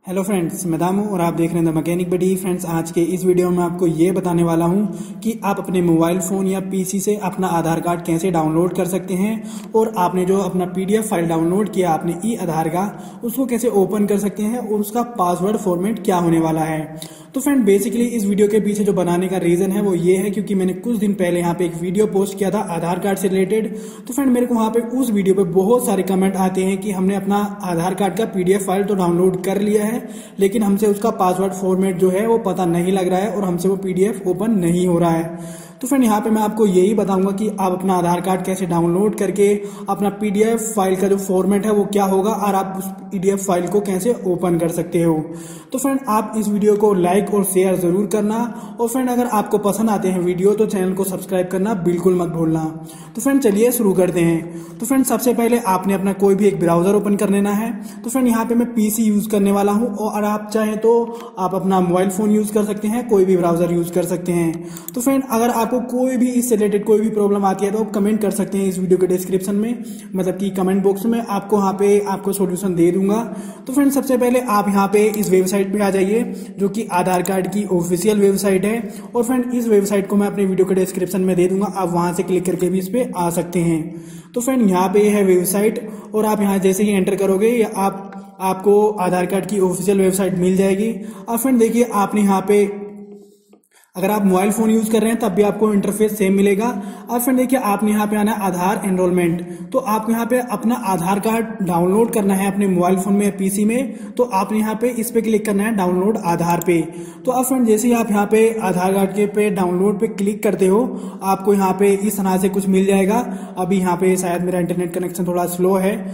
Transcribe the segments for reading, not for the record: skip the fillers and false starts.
Hello friends, मैं दामू और आप देख रहे हैं द मैकेनिक बडी। फ्रेंड्स, आज के इस वीडियो में आपको ये बताने वाला हूं कि आप अपने मोबाइल फ़ोन या पीसी से अपना आधार कार्ड कैसे डाउनलोड कर सकते हैं और आपने जो अपना पीडीएफ फाइल डाउनलोड किया आपने ई आधार का, उसको कैसे ओपन कर सकते हैं और उसका पासवर्ड फॉर्मेट क्या होने वाला है। तो फ्रेंड, बेसिकली इस वीडियो के पीछे जो बनाने का रीज़न है वो ये है क्योंकि मैंने कुछ दिन पहले यहाँ पे एक वीडियो पोस्ट किया था आधार कार्ड से रिलेटेड। तो फ्रेंड, मेरे को वहाँ पे उस वीडियो पे बहुत सारे कमेंट आते हैं कि हमने अपना आधार कार्ड का पीडीएफ फाइल तो डाउनलोड कर लिया है, लेकिन हमसे उसका पासवर्ड फॉर्मेट जो है वो पता नहीं लग रहा है और हमसे वो पीडीएफ ओपन नहीं हो रहा है। तो फ्रेंड, यहाँ पे मैं आपको यही बताऊंगा कि आप अपना आधार कार्ड कैसे डाउनलोड करके अपना पीडीएफ फाइल का जो फॉर्मेट है वो क्या होगा और आप उस पीडीएफ फाइल को कैसे ओपन कर सकते हो। तो फ्रेंड, आप इस वीडियो को लाइक और शेयर जरूर करना और फ्रेंड, अगर आपको पसंद आते हैं वीडियो तो चैनल को सब्सक्राइब करना बिल्कुल मत भूलना। तो फ्रेंड, चलिए शुरू करते हैं। तो फ्रेंड, सबसे पहले आपने अपना कोई भी एक ब्राउजर ओपन कर लेना है। तो फ्रेंड, यहाँ पे मैं पीसी यूज करने वाला हूँ और आप चाहें तो आप अपना मोबाइल फोन यूज कर सकते हैं, कोई भी ब्राउजर यूज कर सकते हैं। तो फ्रेंड, अगर आपको कोई भी इससे रिलेटेड कोई भी प्रॉब्लम आती है तो आप कमेंट कर सकते हैं इस वीडियो के डिस्क्रिप्शन में, मतलब कि कमेंट बॉक्स में आपको वहाँ पे आपको सॉल्यूशन दे दूंगा। तो फ्रेंड, सबसे पहले आप यहाँ पे इस वेबसाइट पे आ जाइए जो कि आधार कार्ड की ऑफिशियल वेबसाइट है और फ्रेंड इस वेबसाइट को मैं अपने वीडियो के डिस्क्रिप्शन में दे दूंगा, आप वहां से क्लिक करके भी इस पे आ सकते हैं। तो फ्रेंड, यहाँ पे है वेबसाइट और आप यहाँ जैसे ही एंटर करोगे या आपको आधार कार्ड की ऑफिशियल वेबसाइट मिल जाएगी। और फ्रेंड देखिए, आपने यहाँ पे अगर आप मोबाइल फोन यूज कर रहे हैं तब भी आपको इंटरफेस सेम मिलेगा। और फ्रेंड देखिए, आपने यहाँ पे आना है आधार एनरोलमेंट। तो आपको यहाँ पे अपना आधार कार्ड डाउनलोड करना है अपने मोबाइल फोन में या पीसी में, तो आपने यहाँ पे इस पे क्लिक करना है डाउनलोड आधार पे। तो अब फ्रेंड, जैसे ही आप यहाँ पे आधार कार्ड के पे डाउनलोड पे क्लिक करते हो आपको यहाँ पे इस तरह से कुछ मिल जाएगा। अभी यहाँ पे शायद मेरा इंटरनेट कनेक्शन थोड़ा स्लो है।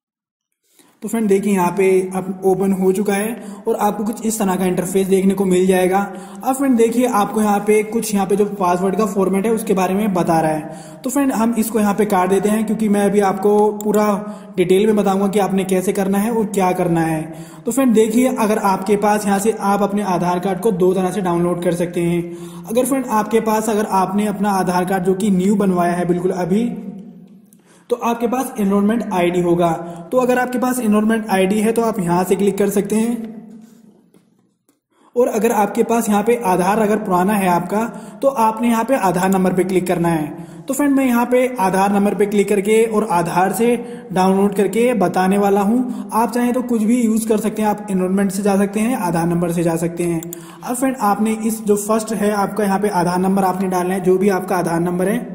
तो फ्रेंड देखिए, यहाँ पे अब ओपन हो चुका है और आपको कुछ इस तरह का इंटरफेस देखने को मिल जाएगा। अब फ्रेंड देखिए, आपको यहाँ पे कुछ यहाँ पे जो पासवर्ड का फॉर्मेट है उसके बारे में बता रहा है। तो फ्रेंड, हम इसको यहाँ पे काट देते हैं क्योंकि मैं अभी आपको पूरा डिटेल में बताऊंगा कि आपने कैसे करना है और क्या करना है। तो फ्रेंड देखिए, अगर आपके पास यहाँ से आप अपने आधार कार्ड को दो तरह से डाउनलोड कर सकते हैं। अगर फ्रेंड आपके पास अगर आपने अपना आधार कार्ड जो कि न्यू बनवाया है बिल्कुल अभी, तो आपके पास एनरोलमेंट आईडी होगा। तो अगर आपके पास एनरोलमेंट आईडी है तो आप यहां से क्लिक कर सकते हैं। और अगर आपके पास यहाँ पे आधार अगर पुराना है आपका तो आपने यहाँ पे आधार नंबर पे क्लिक करना है। तो फ्रेंड, मैं यहाँ पे आधार नंबर पे क्लिक करके और आधार से डाउनलोड करके बताने वाला हूँ। आप चाहें तो कुछ भी यूज कर सकते हैं, आप एनरोलमेंट से जा सकते हैं, आधार नंबर से जा सकते हैं। अब फ्रेंड, आपने इस जो फर्स्ट है आपका यहाँ पे आधार नंबर आपने डालना है, जो भी आपका आधार नंबर है।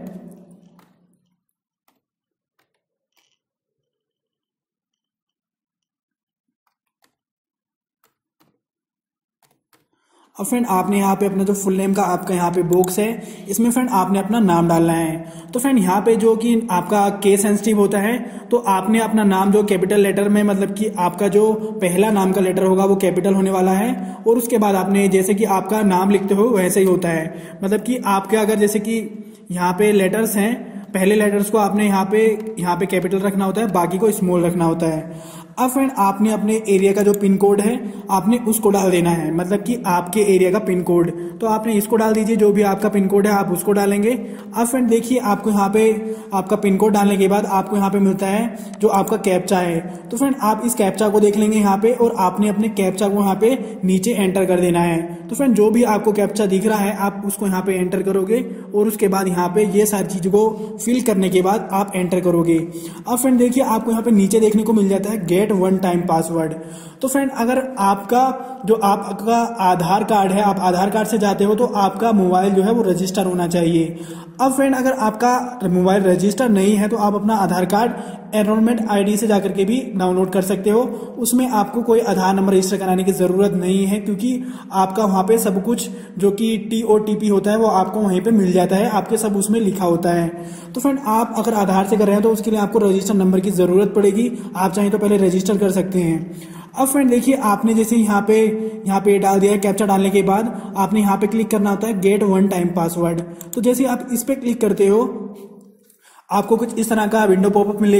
अब फ्रेंड, आपने यहाँ पे अपना जो फुल नेम का आपका यहाँ पे बॉक्स है इसमें फ्रेंड आपने अपना नाम डालना है। तो फ्रेंड, यहाँ पे जो कि आपका केस सेंसिटिव होता है तो आपने अपना नाम जो कैपिटल लेटर में, मतलब कि आपका जो पहला नाम का लेटर होगा वो कैपिटल होने वाला है और उसके बाद आपने जैसे कि आपका नाम लिखते हो वैसे ही होता है। मतलब कि आपके अगर जैसे कि यहाँ पे लेटर्स हैं, पहले लेटर्स को आपने यहाँ पे कैपिटल रखना होता है, बाकी को स्मॉल रखना होता है। अब फ्रेंड, आपने अपने एरिया का जो पिन कोड है आपने उसको डाल देना है, मतलब कि आपके एरिया का पिन कोड। तो आपने इसको डाल दीजिए, जो भी आपका पिन कोड है आप उसको डालेंगे। अब फ्रेंड देखिए, आपको यहाँ पे आपका पिन कोड डालने के बाद आपको यहाँ पे मिलता है जो आपका कैप्चा है। तो फ्रेंड, आप इस कैप्चा को देख लेंगे यहाँ पे और आपने अपने कैप्चा को यहाँ पे नीचे एंटर कर देना है। तो फ्रेंड, जो भी आपको कैप्चा दिख रहा है आप उसको यहाँ पे एंटर करोगे और उसके बाद यहाँ पे ये सारी चीजों को फिल करने के बाद आप एंटर करोगे। अब फ्रेंड देखिए, आपको यहाँ पे नीचे देखने को मिल जाता है गेट वन टाइम पासवर्ड। तो फ्रेंड, अगर आपका जो आपका आधार कार्ड है, आप आधार कार्ड से जाते हो तो आपका मोबाइल जो है वो रजिस्टर होना चाहिए। अब फ्रेंड, अगर आपका मोबाइल रजिस्टर नहीं है तो आप अपना आधार कार्ड एनरोलमेंट आईडी से जाकर के भी डाउनलोड कर सकते हो। उसमें आपको कोई आधार नंबर रजिस्टर कराने की जरूरत नहीं है क्योंकि आपका वहां पे सब कुछ जो कि TOTP होता है वो आपको वहीं पे मिल जाता है, आपके सब उसमें लिखा होता है। तो फ्रेंड, आप अगर आधार से कर रहे हैं तो उसके लिए आपको रजिस्टर नंबर की जरूरत पड़ेगी, आप चाहें तो पहले रजिस्टर कर सकते हैं। अब फ्रेंड देखिए, आपने जैसे यहाँ पे डाल दिया है, कैप्चा डालने के बाद आपने यहाँ पे क्लिक करना होता है गेट वन टाइम पासवर्ड। तो जैसे आप इस पे क्लिक करते हो आपको कुछ इस तरह का विंडो पॉपअप मिलेगा।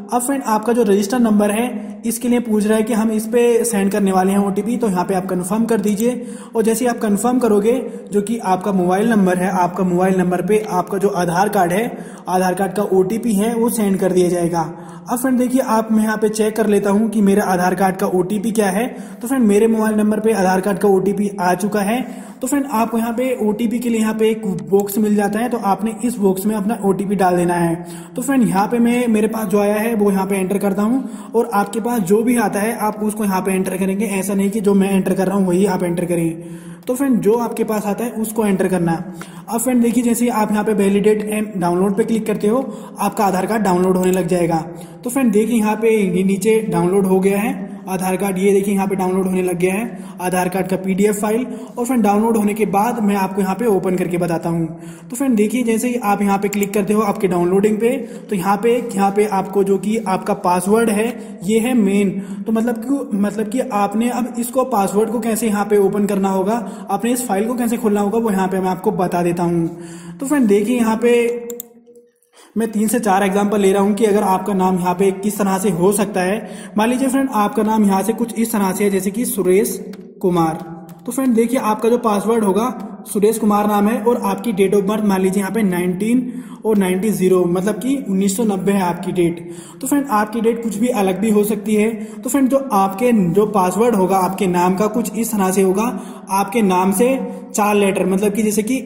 अब फ्रेंड आपका जो रजिस्टर नंबर है इसके लिए पूछ रहा है कि हम इस पे सेंड करने वाले हैं ओटीपी, तो यहाँ पे आप कंफर्म कर दीजिए। और जैसे आप कंफर्म करोगे, जो कि आपका मोबाइल नंबर है, आपका मोबाइल नंबर पे आपका जो आधार कार्ड है, आधार कार्ड का ओटीपी है वो सेंड कर दिया जाएगा। अब फ्रेंड देखिए, आप मैं यहाँ पे चेक कर लेता हूँ कि मेरे आधार कार्ड का ओटीपी क्या है। तो फ्रेंड मेरे मोबाइल नंबर पे आधार कार्ड का ओटीपी आ चुका है। तो फ्रेंड आपको यहाँ पे ओटीपी के लिए यहाँ पे एक बॉक्स मिल जाता है, तो आपने इस बॉक्स में अपना ओटीपी डाल देना है। तो फ्रेंड यहाँ पे मैं मेरे पास जो आया है वो यहाँ पे एंटर करता हूँ, और आपके पास जो भी आता है आप उसको यहाँ पे एंटर करेंगे। ऐसा नहीं कि जो मैं एंटर कर रहा हूँ वही आप एंटर करें। तो फ्रेंड जो आपके पास आता है उसको एंटर करना है। अब फ्रेंड देखिए, जैसे आप यहाँ पे वैलिडेट एंड डाउनलोड पे क्लिक करते हो, आपका आधार कार्ड डाउनलोड होने लग जाएगा। तो फ्रेंड देखिए यहाँ पे ये नीचे डाउनलोड हो गया है आधार कार्ड, ये देखिए यहाँ पे डाउनलोड होने लग गया है आधार कार्ड का पीडीएफ फाइल। और फ्रेंड डाउनलोड होने के बाद मैं आपको यहाँ पे ओपन करके बताता हूँ। तो फ्रेंड देखिए, जैसे ही आप यहाँ पे क्लिक करते हो आपके डाउनलोडिंग पे, तो यहाँ पे आपको जो कि आपका पासवर्ड है ये है मेन। तो मतलब कि आपने अब इसको पासवर्ड को कैसे यहाँ पे ओपन करना होगा, आपने इस फाइल को कैसे खोलना होगा, वो यहाँ पे मैं आपको बता देता हूँ। तो फ्रेंड देखिए, यहाँ पे मैं 3 से 4 एग्जांपल ले रहा हूं कि अगर आपका नाम यहाँ पे किस तरह से हो सकता है। मान लीजिए फ्रेंड आपका नाम यहाँ से कुछ इस तरह से है, जैसे कि सुरेश कुमार। तो फ्रेंड देखिए, आपका जो पासवर्ड होगा सुरेश कुमार नाम है, और आपकी डेट ऑफ बर्थ मान लीजिए यहाँ पे 19 और 90 मतलब कि 1990 है आपकी डेट। तो फ्रेंड आपकी डेट कुछ भी अलग भी हो सकती है। तो फ्रेंड जो पासवर्ड होगा आपके नाम का कुछ इस तरह से होगा, आपके नाम से 4 लेटर, मतलब कि जैसे कि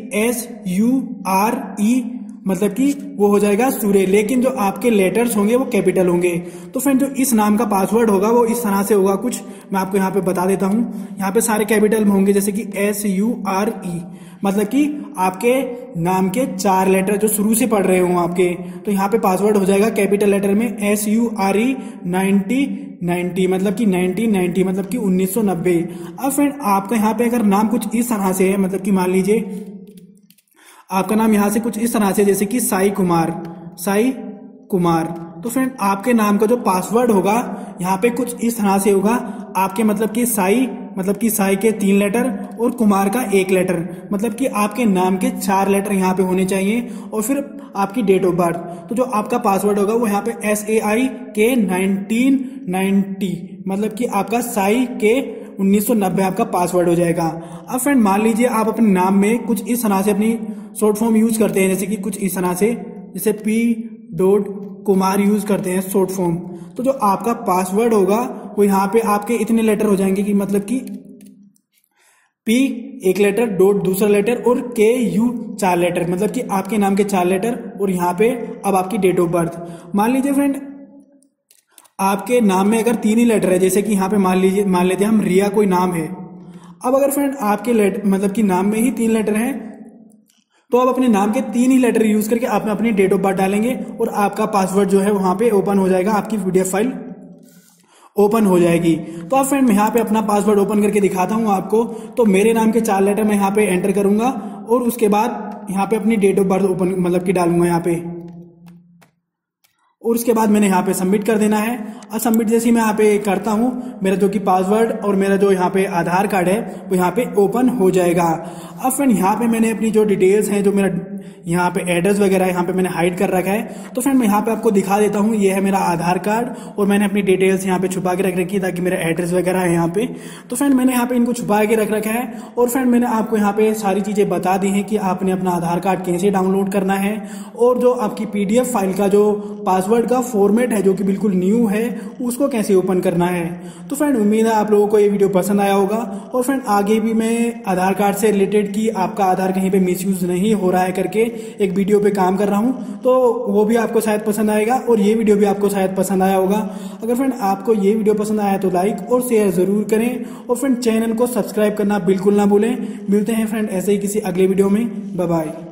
SURE, मतलब कि वो हो जाएगा सूर्य, लेकिन जो आपके लेटर्स होंगे वो कैपिटल होंगे। तो फ्रेंड जो इस नाम का पासवर्ड होगा वो इस तरह से होगा कुछ, मैं आपको यहाँ पे बता देता हूँ। यहाँ पे सारे कैपिटल में होंगे, जैसे कि SURE, मतलब कि आपके नाम के 4 लेटर जो शुरू से पढ़ रहे हो आपके, तो यहाँ पे पासवर्ड हो जाएगा कैपिटल लेटर में SURE 90, मतलब कि 1990, मतलब कि 1990। अब फ्रेंड आपका यहाँ पे अगर नाम कुछ इस तरह से है, मतलब कि मान लीजिए आपका नाम यहाँ से कुछ इस तरह से, जैसे कि साई कुमार। तो फ्रेंड आपके नाम का जो पासवर्ड होगा यहाँ पे कुछ इस तरह से होगा, आपके मतलब कि साई के 3 लेटर और कुमार का 1 लेटर, मतलब कि आपके नाम के 4 लेटर यहाँ पे होने चाहिए, और फिर आपकी डेट ऑफ बर्थ। तो जो आपका पासवर्ड होगा वो यहाँ पे SAI के 1990, मतलब कि आपका साई के 1990 आपका पासवर्ड हो जाएगा। अब फ्रेंड मान लीजिए आप अपने नाम में कुछ इस तरह से अपनी शॉर्ट फॉर्म यूज करते हैं, जैसे कि कुछ इस तरह से, जैसे P.कुमार यूज करते हैं शॉर्ट फॉर्म। तो जो आपका पासवर्ड होगा वो यहाँ पे आपके इतने लेटर हो जाएंगे कि मतलब कि P 1 लेटर, डॉट दूसरा लेटर, और KU 4 लेटर, मतलब कि आपके नाम के 4 लेटर, और यहाँ पे अब आपकी डेट ऑफ बर्थ। मान लीजिए फ्रेंड आपके नाम में अगर 3 ही लेटर है, जैसे कि यहाँ पे मान लेते हैं हम रिया कोई नाम है। अब अगर फ्रेंड आपके मतलब कि नाम में ही 3 लेटर हैं, तो आप अपने नाम के 3 ही लेटर यूज करके आप अपनी डेट ऑफ बर्थ डालेंगे, और आपका पासवर्ड जो है वहां पे ओपन हो जाएगा, आपकी पीडीएफ फाइल ओपन हो जाएगी। तो अब फ्रेंड मैं यहाँ पे अपना पासवर्ड ओपन करके दिखाता हूँ आपको। तो मेरे नाम के 4 लेटर मैं यहाँ पे एंटर करूंगा, और उसके बाद यहाँ पे अपनी डेट ऑफ बर्थ ओपन मतलब कि डालूंगा यहाँ पे, और उसके बाद मैंने यहाँ पे सबमिट कर देना है। और सबमिट जैसे मैं यहाँ पे करता हूँ, मेरा जो कि पासवर्ड और मेरा जो यहाँ पे आधार कार्ड है वो यहाँ पे ओपन हो जाएगा। अब फ्रेंड यहाँ पे मैंने अपनी जो डिटेल्स हैं, जो मेरा यहाँ पे एड्रेस वगैरह यहाँ पे मैंने हाइड कर रखा है। तो फ्रेंड मैं यहाँ पे आपको दिखा देता हूँ, ये है मेरा आधार कार्ड, और मैंने अपनी डिटेल्स यहाँ पे छुपा के रख रखी है ताकि मेरा एड्रेस वगैरह है यहाँ पे। तो फ्रेंड मैंने यहाँ पे इनको छुपा के रख रखा है, और फ्रेंड मैंने आपको यहाँ पे सारी चीजें बता दी हैं कि आपने अपना आधार कार्ड कैसे डाउनलोड करना है, और जो आपकी पीडीएफ फाइल का जो पासवर्ड का फॉर्मेट है जो कि बिल्कुल न्यू है उसको कैसे ओपन करना है। तो फ्रेंड उम्मीद है आप लोगों को ये वीडियो पसंद आया होगा, और फ्रेंड आगे भी मैं आधार कार्ड से रिलेटेड कि आपका आधार कहीं पे मिसयूज नहीं हो रहा है करके एक वीडियो पे काम कर रहा हूं, तो वो भी आपको शायद पसंद आएगा, और ये वीडियो भी आपको शायद पसंद आया होगा। अगर फ्रेंड आपको ये वीडियो पसंद आया तो लाइक और शेयर जरूर करें, और फ्रेंड चैनल को सब्सक्राइब करना बिल्कुल ना भूलें। मिलते हैं फ्रेंड ऐसे ही किसी अगले वीडियो में। Bye bye.